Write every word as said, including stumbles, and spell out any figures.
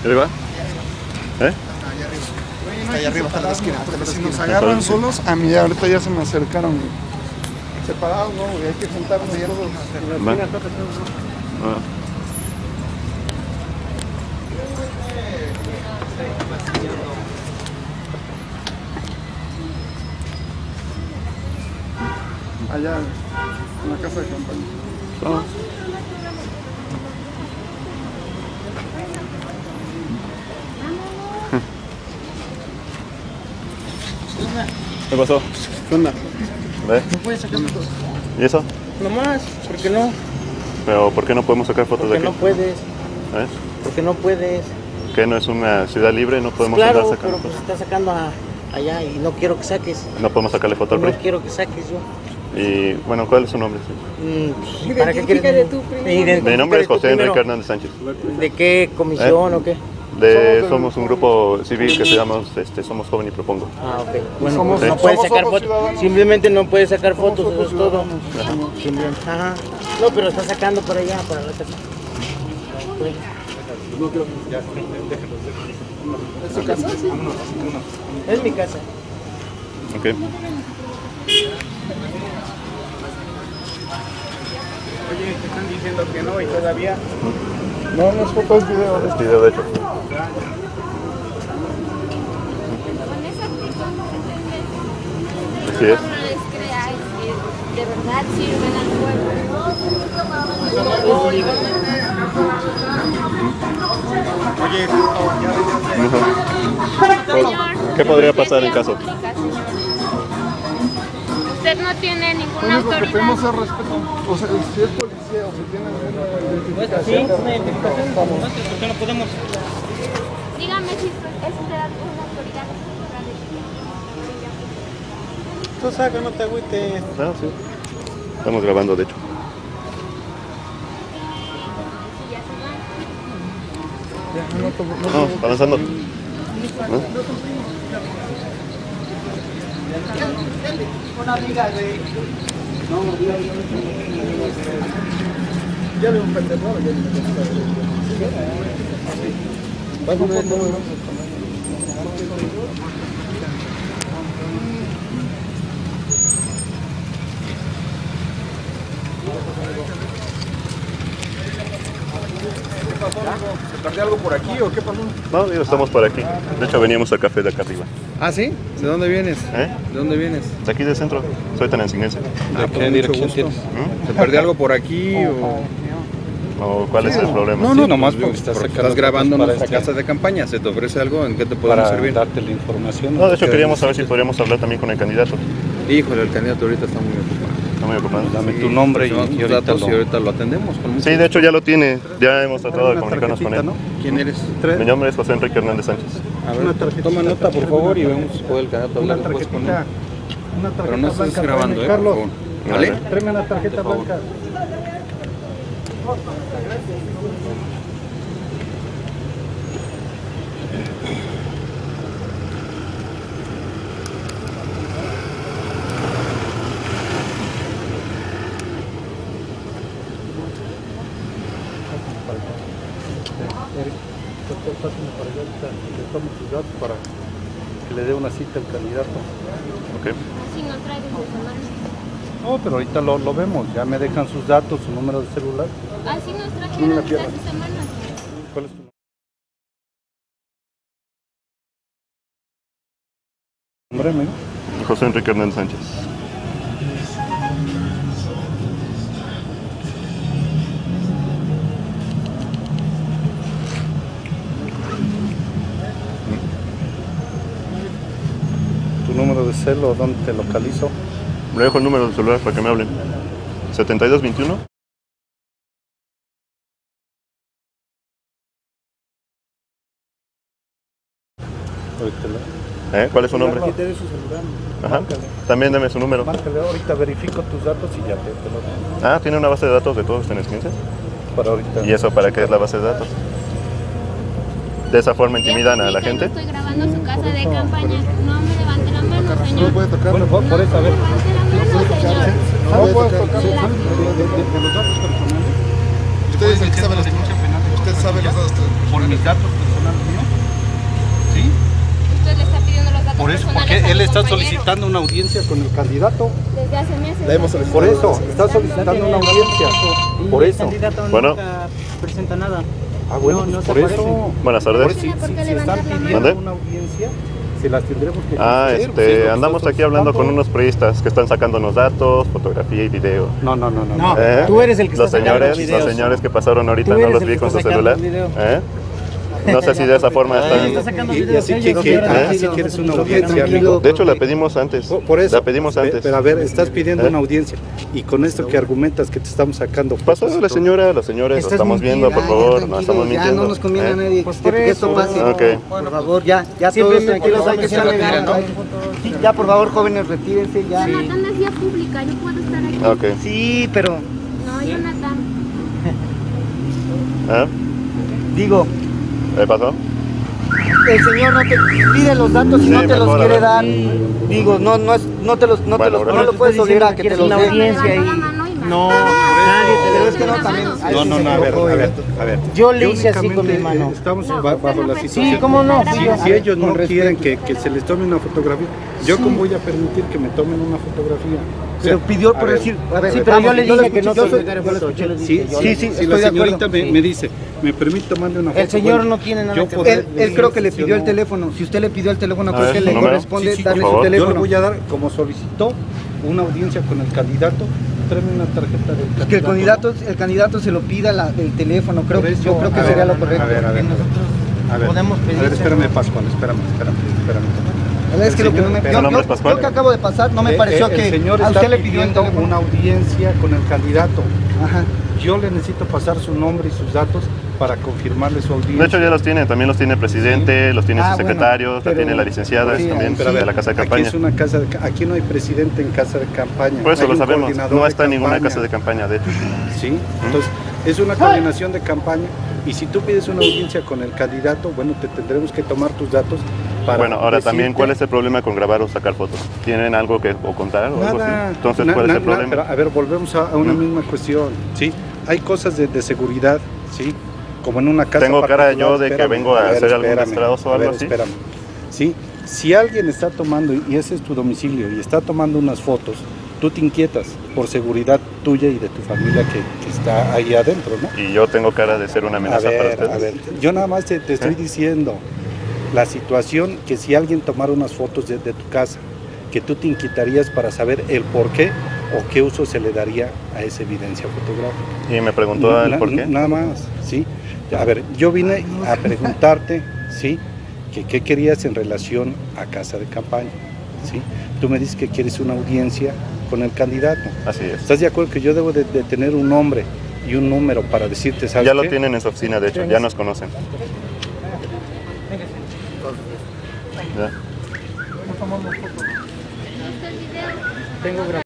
¿Arriba? ¿Eh? Está allá arriba, está en la esquina. Porque si nos agarran solos, a mí ahorita ya se me acercaron. Separados, ¿no? Hay que juntarnos allá todos. Va. Ah. Allá, en la casa de campaña. Ah. ¿Qué pasó? ¿Qué onda? ¿Ve? ¿No puedes sacar fotos? ¿Y eso? Nomás, ¿por qué no? ¿Pero por qué no podemos sacar fotos de Porque aquí? no puedes, ¿Eh? porque no puedes. ¿Que no es una ciudad libre? ¿No podemos Claro, andar sacando pero pues fotos? estás sacando a, allá y no quiero que saques. ¿No podemos sacarle foto al No P R I? quiero que saques yo. Y bueno, ¿cuál es su nombre? Mm, ¿Para qué quieres? Identifícate tú primero. Mi nombre es Identifícate tú José Enrique primero. Hernández Sánchez. ¿De qué comisión o qué? De, somos un grupo civil que se llama este, Somos Joven y Propongo. Ah, ok. Bueno, Somos- no puedes somos sacar otros fotos. ciudadanos. Simplemente no puedes sacar Somos fotos, eso otros es todo. ciudadanos. Simplemente. Ajá. No, pero está sacando para allá, para la casa. ¿Es su casa? Es mi casa. Ok. Oye, te están diciendo que no y todavía. No, no es foto, es video. Es video de hecho. Con esa actitud no se entiende. Así es. No les creáis que de verdad sirven al Oye, pueblo. ¿Qué podría pasar en caso? Usted no tiene Lo ninguna único que pedimos autoridad. es respeto. O sea, si es policía o si tiene alguna Sí, identificación. una identificación. ¿Por qué no podemos? Dígame si es usted alguna autoridad. Tú saca, no te agüites. Ah, sí. Estamos grabando, de hecho. No, avanzando. ¿No? Una amiga de... Ya le un pendejo, ya le un pendejo. ¿qué pasó, amigo? ¿Se perdió algo por aquí o qué pasó? No, digo, estamos por aquí. De hecho, veníamos al café de acá arriba. ¿Ah, sí? ¿De dónde vienes? ¿Eh? ¿De dónde vienes? De aquí del centro. Soy tanancinense. ¿De qué dirección tienes? ¿Mm? ¿Se perdió algo por aquí o...? ¿O cuál es el problema? No, no, nomás pues, porque estás porque sacando estás grabando fotos para nuestra este- casa de campaña. ¿Se te ofrece algo? ¿En qué te podemos para servir? darte la información. No, de hecho queríamos saber si podríamos hablar también con el candidato. Híjole, el candidato ahorita está muy ocupado. Está muy ocupado. Dame Sí, tu nombre y, te damos y tus ahorita datos lo... y ahorita lo atendemos. Con mucho Sí, de hecho ya lo tiene. Ya hemos tratado de Una comunicarnos con él. tarjetita, ¿no? ¿Quién eres? Mi nombre es José Enrique Hernández Sánchez. A ver, toma nota por favor y vemos si puede el candidato Una hablar después con él. tarjetita. Una tarjeta Pero no estés blanca, grabando, ¿eh? Carlos. Por favor. ¿Vale? Tráeme una tarjeta blanca. para que le dé una cita al candidato. Ok. Así no traigo sus semanas. No, pero ahorita lo, lo vemos. Ya me dejan sus datos, su número de celular. Así nos trajeron hace semanas. ¿Cuál es tu nombre, amigo? José Enrique Hernández Sánchez. Tu número de celo, ¿dónde te localizo? Le dejo el número de celular para que me hablen. setenta y dos veintiuno. Ahorita lo- ¿Eh? ¿Cuál es su nombre? Aquí te doy su celular. Ajá. Márcale. También dame su número. Márcale, ahorita verifico tus datos y ya te, te lo doy. Ah, ¿tiene una base de datos de todos los tenesquenses? Para ahorita. ¿Y eso para qué es la base de datos? ¿De esa forma intimidan a la gente? Estoy grabando su casa de campaña. No me levante la mano, No señor. puede tocar. Bueno, por, por eso, a ver. No me levante la mano, señor. No puede tocar. De, de- de los datos personales. Usted es el que sabe los Usted sabe los datos. Por mis datos personales. personal mío. ¿Sí? Usted le está pidiendo los datos Por eso, personales porque a mi él está compañero. solicitando una audiencia con el candidato. Desde hace meses. La hemos solicitado. Por eso, está solicitando una audiencia. Por El eso. candidato Bueno. nunca presenta nada. Ah, bueno, No, no se por aparece. eso. Buenas Por tardes. eso, si, Tiene por si- qué si están levantar la pidiendo mano. una audiencia, se las tendremos que Ah, conceder, pues, es este, lo que andamos está aquí hablando con solicitando. unos periodistas que están sacándonos datos, fotografía y video. No, no, no, no. No, ¿Eh? tú eres el que Los está sacando señores, los los videos. señores que pasaron ahorita Tú no eres los el vi que con su está sacando celular. el video. ¿Eh? No sé si de esa forma Está están. sacando Y, y videos así, ellos, que, que- señora. ah, ¿Eh? si quieres una Nosotros audiencia, tranquilo. amigo. De hecho, la pedimos antes. Por, por eso. La pedimos Pe- antes. Pero a ver, estás pidiendo ¿Eh? una audiencia y con esto que argumentas que te estamos sacando. Pasó fotos y la todo. señora, los señores, lo Estás estamos mintiendo, viendo, por ya, favor, no tranquilo, estamos ya mintiendo. no nos conviene ¿Eh? a nadie Pues que, por que esto eso. pase. Ok. Por favor, ya, ya todos Simplemente tranquilos, lo hay que ser vamos a legal. retirar, Sí, ya por favor, jóvenes, retírense ya. Jonathan es vía pública, yo puedo estar aquí. Ok. Sí, pero No, Jonathan. ¿Eh? digo, ¿Qué pasó? el señor no te pide los datos y Sí, no te los mejor, a quiere ver. dar. Digo, no, no es, no te los, no te Bueno, los, bro. no lo puedes obligar a que te los una dé. audiencia Me levantó ahí. la mano y me- No, nadie te Pero lo es que no, también. grabado. ahí No, sí no, se no, a ver, equivocó, a ver, ¿eh? a ver. Yo le hice así con mi Únicamente, mano. eh, Estamos No, ba- usted bajo no la fue- situación. Sí, ¿cómo no? Sí, Si, yo- si ellos no con respeto. quieren que, que se les tome una fotografía, ¿yo cómo voy a permitir que me tomen una fotografía? O sea, Pero pidió a por ver, decir, a ver, Sí, pero yo le vamos, dije que no escuché, te yo soy- sacara fotos. Yo le Sí, dije, yo sí, le- sí, estoy si la de señorita acuerdo. me, Sí. me dice, ¿me permite tomarle una foto? El señor Bueno, no tiene nada yo que podré Él, él creo que le decir pidió el no. teléfono. Si usted le pidió el teléfono, A creo ver, que ¿su le número? corresponde Sí, sí, darle por su favor. Yo le teléfono. voy a dar, como solicitó una audiencia con el candidato, tráeme una tarjeta del candidato. Que el candidato, el candidato se lo pida la, el teléfono, creo Por que eso, yo creo que a ver, sería lo a correcto. ver, a ver. Nosotros A ver, podemos a ver, pedir. espérame, Pascual, espérame, espérame, espérame. La verdad es que lo que no me, ¿Tu yo, nombre yo- es Pascual? yo que acabo de pasar no me Eh, pareció eh, que el señor a está usted le pidió el pidiendo teléfono. una audiencia con el candidato. Ajá. Yo le necesito pasar su nombre y sus datos para confirmarle su audiencia. De hecho ya los tiene, también los tiene el presidente, los tiene Ah, sus bueno, secretarios, la pero- tiene la licenciada sí, también Pero a de ver, la casa de aquí campaña. es una casa de ca- aquí no hay presidente en casa de campaña. Por eso Hay lo un sabemos, coordinador no de está en ninguna campaña. casa de campaña, de hecho. Sí, entonces es una coordinación de campaña y si tú pides una audiencia con el candidato, bueno, te tendremos que tomar tus datos para Bueno, ahora también, decirte- ¿cuál es el problema con grabar o sacar fotos? ¿Tienen algo que o contar o algo Nada. así? Entonces, Na- ¿cuál es na- el na- problema? pero, a ver, volvemos a, a una Mm. misma cuestión, ¿sí? Hay cosas de, de seguridad, ¿sí? Como en una casa ¿Tengo cara particular, yo de que espérame, vengo a ver, hacer algún espérame, destrazo o a algo ver, así? Espérame, ¿sí? Si alguien está tomando, y ese es tu domicilio, y está tomando unas fotos, tú te inquietas por seguridad tuya y de tu familia que, que está ahí adentro, ¿no? Y yo tengo cara de ser una A amenaza para ver, ustedes. a ver, yo nada más te, te estoy ¿Eh? diciendo la situación que si alguien tomara unas fotos de, de tu casa, que tú te inquietarías para saber el por qué o qué uso se le daría a esa evidencia fotográfica. Y me preguntó Na- el na- por qué. Nada más, ¿sí? A ver, yo vine a preguntarte, ¿sí? Que qué querías en relación a casa de campaña, ¿sí? Tú me dices que quieres una audiencia con el candidato. Así es. ¿Estás de acuerdo que yo debo de, de tener un nombre y un número para decirte, ¿sabes Ya lo qué? tienen en su oficina, de hecho, ya nos conocen. Ya. ¿Viste el video?